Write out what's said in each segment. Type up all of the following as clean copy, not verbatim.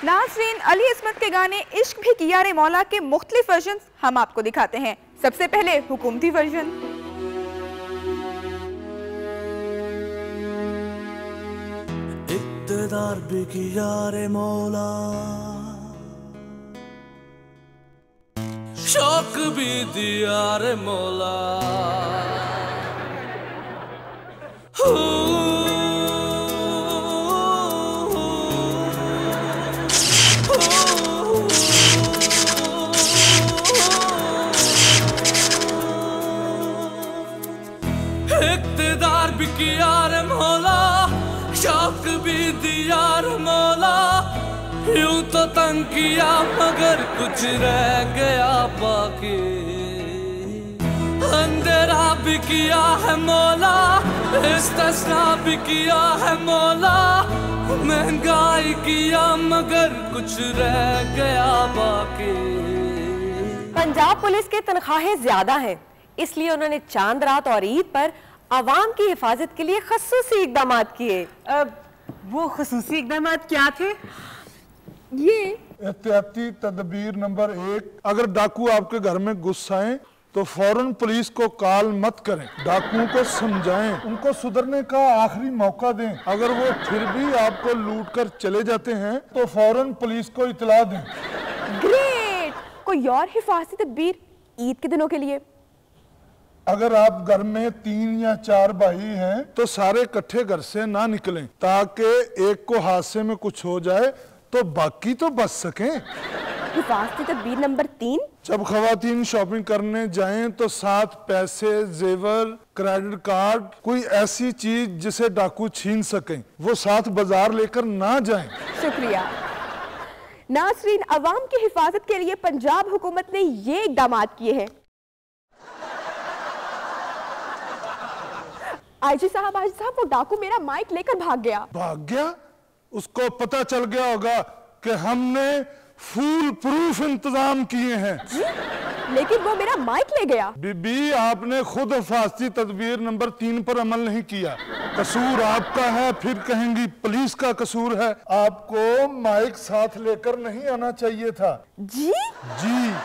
नाज़रीन, अली इस्मत के गाने इश्क भी किया रे मौला के मुख्तलिफ वर्जन हम आपको दिखाते हैं। सबसे पहले हुकूमती वर्जन। इक़्तिदार भी किया रे मौला, शौक भी दिया रे मौला, इक़्तिदार भी किया रे मौला, शौक भी दिया रे मौला, यूं तो तंग किया मगर कुछ रह गया बाकी, अंधेरा भी किया है मौला, इस्तिस्ना भी किया है मौला, महंगाई किया मगर कुछ रह गया बाकी। पंजाब पुलिस के तनख्वाहें ज्यादा हैं, इसलिए उन्होंने चांद रात और ईद पर आवाम की हिफाजत के लिए खसूसी इकदाम किए। वो खसूसी इकदाम क्या थे? ये एहतियाती तदबीर नंबर 1, अगर डाकू आपके घर में घुस आए तो फौरन पुलिस को कॉल मत करें, डाकुओं को समझाएं, उनको सुधरने का आखिरी मौका दें। अगर वो फिर भी आपको लूट कर चले जाते हैं तो फौरन पुलिस को इतला दें। ग्रेट। कोई और हिफाजती तदबीर ईद के दिनों के लिए? अगर आप घर में 3 या 4 भाई हैं तो सारे इकट्ठे घर से ना निकलें, ताकि एक को हादसे में कुछ हो जाए तो बाकी तो बच सकें। हिफाजती तदबीर नंबर 3, जब खवातीन शॉपिंग करने जाएं तो साथ पैसे, जेवर, क्रेडिट कार्ड, कोई ऐसी चीज जिसे डाकू छीन सकें, वो साथ बाजार लेकर ना जाएं। शुक्रिया। नाज़रीन, अवाम की हिफाजत के लिए पंजाब हुकूमत ने ये इकदाम किए हैं। आईजी साहब, वो डाकू मेरा माइक लेकर भाग गया। भाग गया? उसको पता चल गया होगा कि हमने फुल प्रूफ इंतजाम किए हैं। लेकिन वो मेरा माइक ले गया। बीबी, आपने खुद हिफाजती तदबीर नंबर 3 पर अमल नहीं किया। कसूर आपका है, फिर कहेंगी पुलिस का कसूर है। आपको माइक साथ लेकर नहीं आना चाहिए था। जी? जी।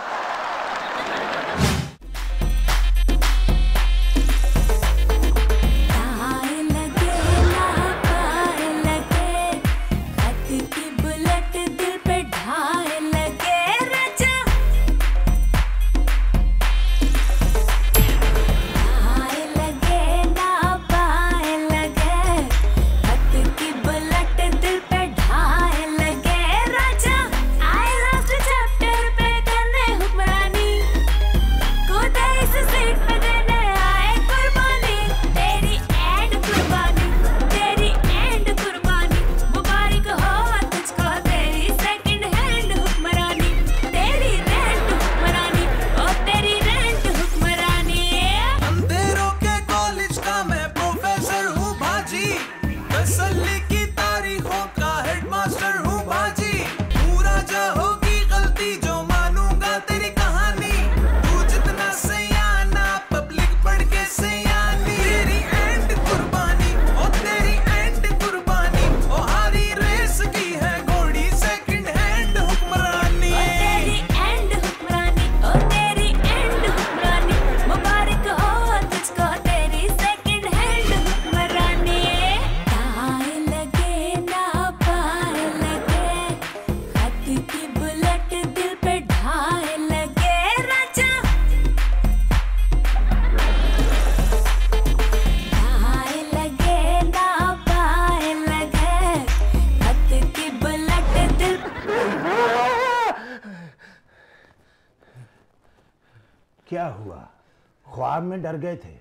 क्या हुआ? ख्वाब में डर गए थे?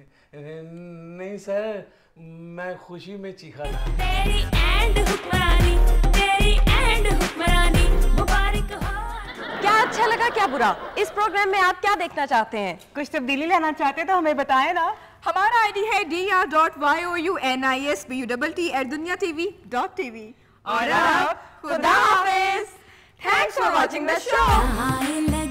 नहीं सर, मैं खुशी में चीखा था। तेरी एंड हुक्मरानी, तेरी एंड हुक्मरानी मुबारक हो। क्या अच्छा लगा, क्या बुरा? इस प्रोग्राम में आप क्या देखना चाहते हैं? कुछ तब्दीली लाना चाहते हैं तो हमें बताएं ना। हमारा आईडी है dr.younisbuwt@dunyatv.tv। और अब खुदा हाफिज। Thanks for watching the show.